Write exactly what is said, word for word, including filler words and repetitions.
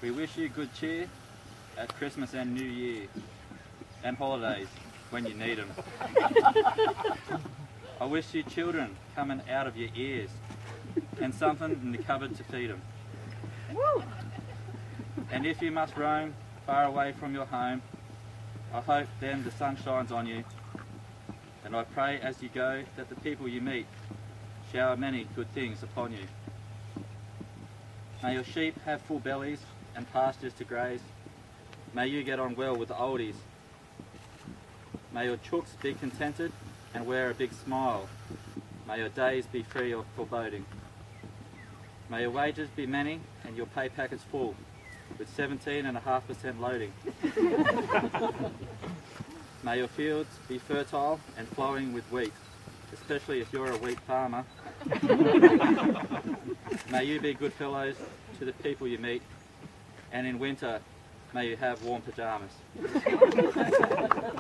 We wish you good cheer at Christmas and New Year, and holidays when you need them. I wish you children coming out of your ears, and something in the cupboard to feed them. And if you must roam far away from your home, I hope then the sun shines on you, and I pray as you go that the people you meet shower many good things upon you. May your sheep have full bellies and pastures to graze. May you get on well with the oldies. May your chooks be contented and wear a big smile. May your days be free of foreboding. May your wages be many and your pay packets full, with seventeen and a half percent loading. May your fields be fertile and flowing with wheat, especially if you're a wheat farmer. May you be good fellows to the people you meet, and in winter, may you have warm pyjamas.